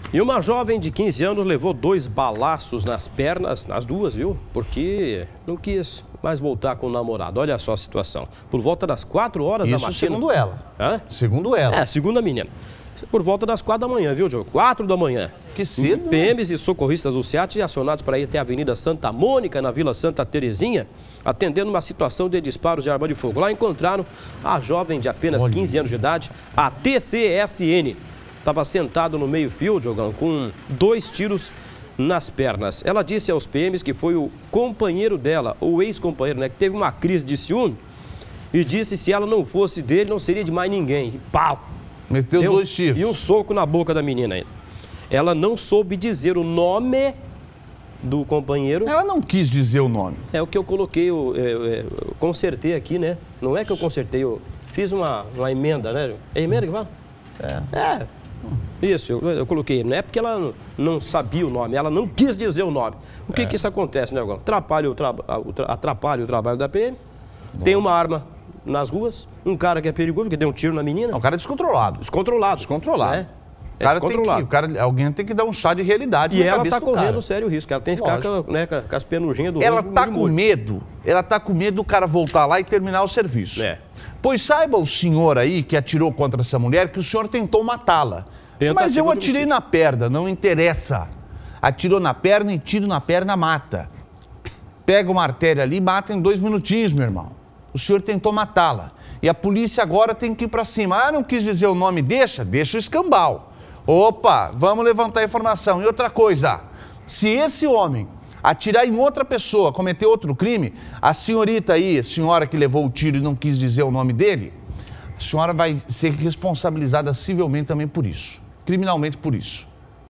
E uma jovem de 15 anos levou 2 balaços nas pernas, nas duas, viu? Porque não quis mais voltar com o namorado. Olha só a situação. Por volta das 4 horas da matina... Isso segundo ela. Hã? Segundo ela. É, segundo a menina. Por volta das 4 da manhã, viu, Diogo? 4 da manhã. Que cedo. PMs e socorristas do SEAT acionados para ir até a Avenida Santa Mônica, na Vila Santa Terezinha, atendendo uma situação de disparos de arma de fogo. Lá encontraram a jovem de apenas 15 anos de idade, a TCSN. Estava sentado no meio-fio, Diogão, com 2 tiros nas pernas. Ela disse aos PMs que foi o companheiro dela, o ex-companheiro, né, que teve uma crise de ciúme e disse que se ela não fosse dele, não seria de mais ninguém. E pau! Meteu 2 tiros. E um soco na boca da menina ainda. Ela não soube dizer o nome do companheiro. Ela não quis dizer o nome. É o que eu coloquei, eu consertei aqui, né? Não é que eu consertei, eu fiz uma emenda, né? É emenda que fala? Isso, eu coloquei. Não é porque ela não sabia o nome, ela não quis dizer o nome. O que que isso acontece, né, Diogão? Atrapalha o trabalho da PM. Nossa. Tem uma arma nas ruas, um cara que é perigoso, porque deu um tiro na menina. Não, o cara é descontrolado. Descontrolado. Descontrolado. Alguém tem que dar um chá de realidade e na cabeça ela está correndo sério risco. Ela tem que ficar com as penugem do Ela está com medo. Ela está com medo do cara voltar lá e terminar o serviço. Pois saiba o senhor aí que atirou contra essa mulher que o senhor tentou matá-la. Mas eu atirei na perna, não interessa. Atirou na perna e tiro na perna mata. Pega uma artéria ali e mata em 2 minutinhos, meu irmão. O senhor tentou matá-la. E a polícia agora tem que ir para cima. Ah, não quis dizer o nome, deixa o escambau. Opa, vamos levantar a informação. E outra coisa, se esse homem atirar em outra pessoa, cometer outro crime, a senhorita aí, a senhora que levou o tiro e não quis dizer o nome dele, a senhora vai ser responsabilizada civilmente também por isso, criminalmente por isso.